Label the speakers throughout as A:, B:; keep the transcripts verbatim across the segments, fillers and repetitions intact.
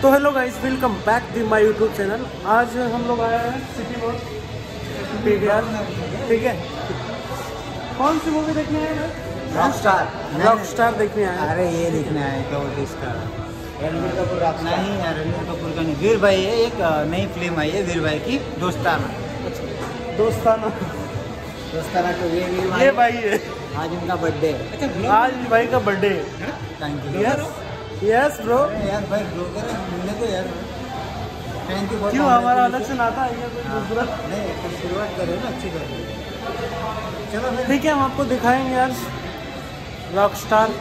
A: तो hello guys, welcome back to my YouTube channel. आज हम लोग आए हैं सिटी मॉल पीवीआर, ठीक है। कौन सी मूवी देखने आए हैं?
B: रॉकस्टार।
A: रॉकस्टार देखने आए हैं।
B: अरे ये देखने आए क्या बोलते इसका, रणबीर कपूर नहीं यार, रणबीर कपूर का नहीं, वीर भाई है। एक नई फिल्म आई है वीर भाई की, दोस्ताना।
A: दोस्ताना
B: दोस्ताना तो ये वीर भाई,
A: ये भाई है।
B: आज इनका बर्थडे है।
A: आज भाई का बर्थडे है।
B: Thank you.
A: Yes yes bro.
B: यार भाई ब्लॉगर मिलने को यार, थैंक यू।
A: क्यों हमारा अलग से नाता है कोई दूसरा?
B: नहीं, तो शुरुआत करो ना अच्छी कर। चलो
A: ठीक है, हम आपको दिखाएंगे आज रॉकस्टार।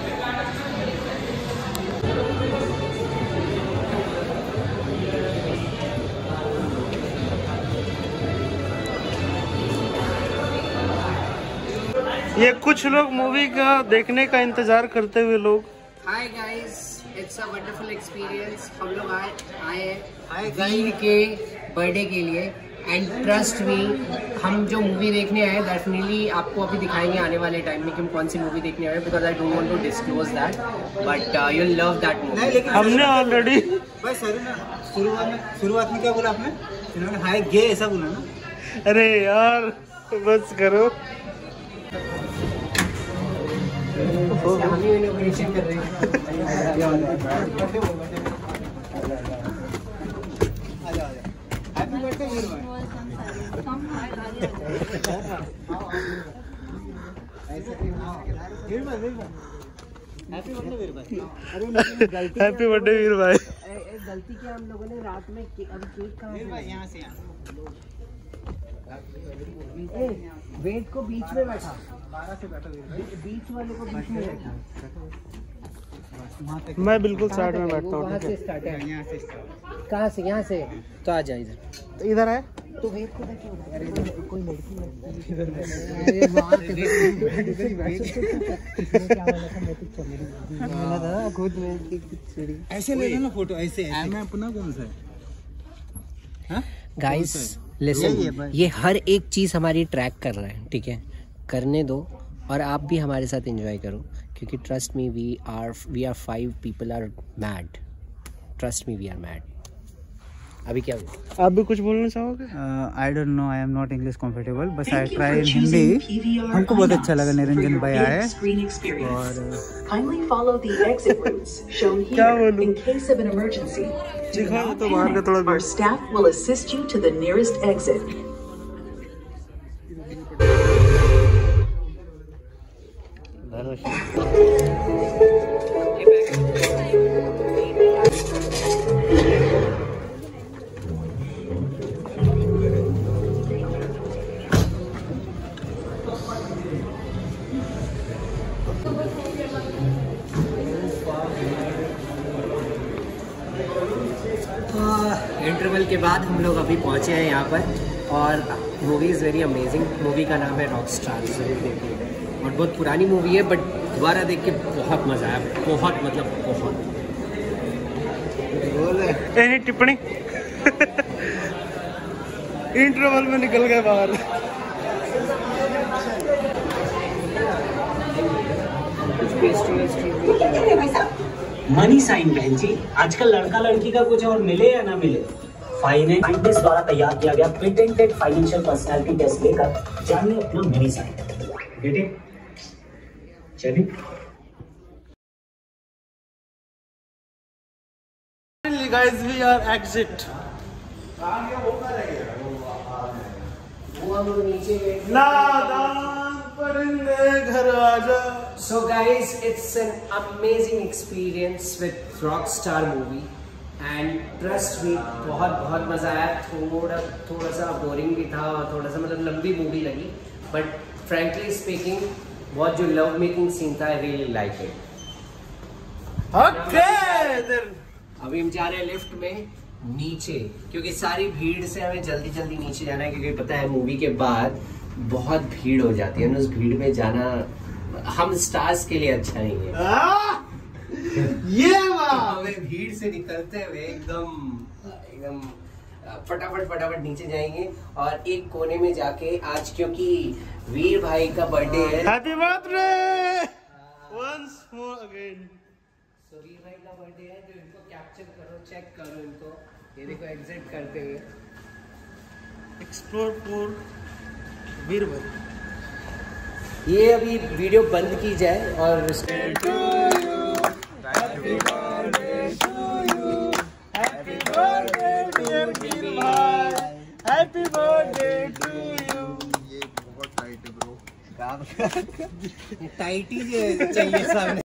A: ये कुछ लोग मूवी का देखने का इंतजार करते हुए लोग।
C: Hi guys, it's a wonderful experience. हम लोग आए आए
B: Hi
C: हैं वीर के बर्थडे के लिए एंड ट्रस्ट मी, हम जो मूवी देखने आए डेफिनेटली आपको अभी दिखाएंगे आने वाले टाइम में कि हम कौन सी मूवी देखने आए, because I don't want to disclose that, but you will love that movie.
B: लेकिन
A: हमने ऑलरेडी
B: भाई सर ना शुरुआत में शुरुआत में क्या बोला आपने? इन्होंने हाय गे ऐसा बोला ना।
A: अरे यार बस करो।
C: हम ही इनोग्रेशन कर रहे हैं।
A: हैप्पी बर्थडे वीर भाई।
C: गलती किया हम लोगों ने रात में, अभी केक कहाँ से?
B: यहाँ से
C: ए, वेट को बीच में बैठा, बीच वाले को बीच में बैठा।
A: मैं बिल्कुल साइड में बैठता हूँ।
C: कहाँ से स्टार्ट है?
B: यहाँ से start।
C: कहाँ से? यहाँ से तो आ जा इधर।
A: तो इधर है
C: तो वेट को देखिए, कोई लड़की
B: ऐसे ले लो ना फोटो, ऐसे मैं अपना कौन सा है?
C: गाइस लिसन, ये हर एक चीज हमारी ट्रैक कर रहा है, ठीक है? करने दो और आप भी हमारे साथ एंजॉय करो, क्योंकि trust me, we are we are five people are mad. Trust me, we are mad. अभी क्या हुआ?
A: आप भी कुछ बोलना चाहोगे?
B: I don't know, I am not English comfortable, बस आई ट्राई इन हिंदी। हमको बहुत अच्छा लगा, निरंजन भाई आए और
A: क्या बोलूं? दिखाओ तो बाहर का थोड़ा।
D: Our staff will assist you to the nearest exit.
C: Interval के बाद हम लोग अभी पहुंचे हैं यहाँ पर, और movie is very amazing. Movie का नाम है रॉकस्टार, जरूर देखिए। और बहुत पुरानी मूवी है, बट दोबारा देख के बहुत मज़ा आया, बहुत मतलब बहुत।
A: एनी टिप्पणी? इंटरवल में निकल गए बाहर।
E: मनी साइन बहन जी, आजकल लड़का लड़की का कुछ और मिले या ना मिले, फाइनेंस द्वारा तैयार किया गया पेटेंटेड फाइनेंशियल पर्सनालिटी टेस्ट लेकर जानिए अपना मनी साइन। बेटे चलिए।
A: Guys, we are exit. नादान परिंदे घर आजा।
C: So guys, it's an amazing experience with Rockstar movie and trust me, बहुत बहुत मजा आया। थोड़ा थोड़ा सा बोरिंग भी था और थोड़ा सा मतलब लंबी मूवी लगी, but frankly speaking, बहुत जो लव मेकिंग सीन था, I really like it.
A: Okay,
C: अभी हम जा रहे हैं लिफ्ट में नीचे, क्योंकि सारी भीड़ से हमें जल्दी जल्दी नीचे जाना है, क्योंकि पता है मूवी के बाद बहुत भीड़ हो जाती है, उस भीड़ में जाना हम स्टार्स के लिए अच्छा नहीं है।
A: ये
C: हमें भीड़ से निकलते हुए एकदम एकदम फटाफट फटाफट नीचे जाएंगे और एक कोने में जाके, आज क्योंकि वीर भाई का बर्थडे है।
A: Happy birthday once more again.
C: So Veer भाई का बर्थडे है, जो इनको कैप्चर करो, चेक करो इनको, ये देखो एग्जिट करते हुए।
A: एक्सप्लोर फॉर वीर भाई।
C: ये अभी वीडियो बंद की जाए और
B: हैप्पी बर्थडे टू यू। ये बहुत टाइट है ब्रो, काम टाइट ही चाहिए सामने।